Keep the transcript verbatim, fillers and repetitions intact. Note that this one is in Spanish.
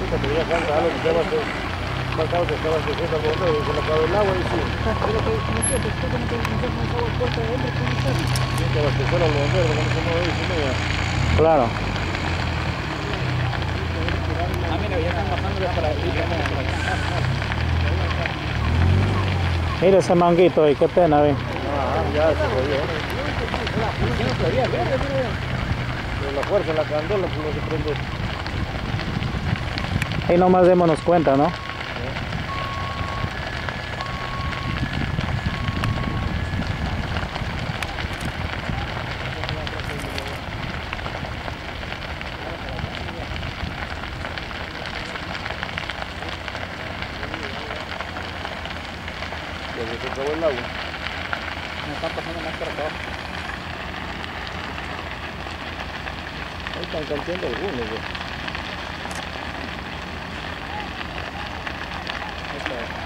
ahorita te voy a dejar algo que te va a hacer. Marcado que estaba haciendo el bombero y se le acabó el agua y sí. Pero que no sé, después de no tener que con agua puerta de dentro, ¿cómo está? Tiene que abastecer a los bomberos, porque no se mueve y mira. Claro. Ah, mira, ya están bajando de para aquí. Mira ese manguito ahí, qué pena, ve. Ah, ya se jodió. Pero la fuerza, la candela, pues no se prende. Ahí nomás démonos cuenta, ¿no? Desde que acabó el agua. Me están pasando más para acá. Ahí están cantando algunos, güey. Esta